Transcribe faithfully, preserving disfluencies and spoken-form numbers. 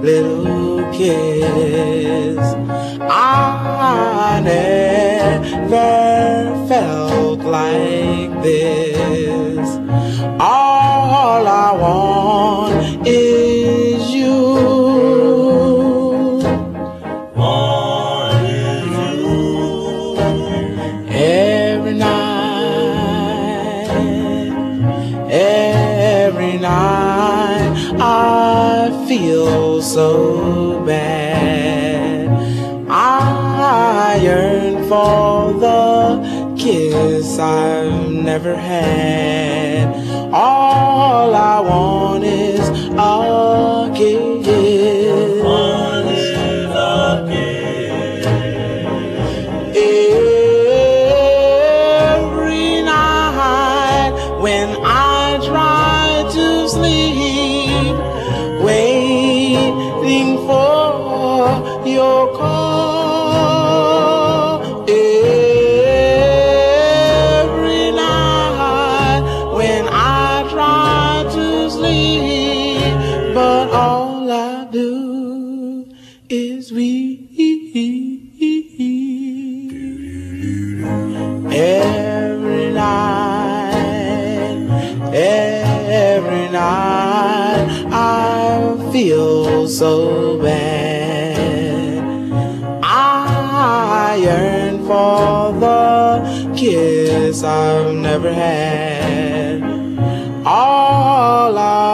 little kiss. I never felt like this. All I want is you. Want is you. Every night, every night I feel so bad. I yearn for the kiss I've never had. All I want is a kiss. Want is a kiss. Every night when I try to sleep, waiting for your call. Every night when I try to sleep, but all I do is weep. Every night, every night I feel so bad. I yearn for the kiss I've never had. All I